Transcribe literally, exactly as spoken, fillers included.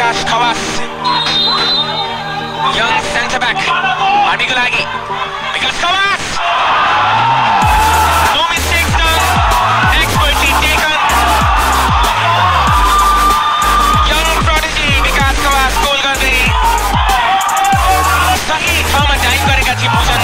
Bikash khawas. Young centre back. Army ko lagi. Bikash khawas. No mistakes done. Expertly taken. Young prodigy Bikash khawas goal garde. Sahi ठाउँमा time गरेका थिए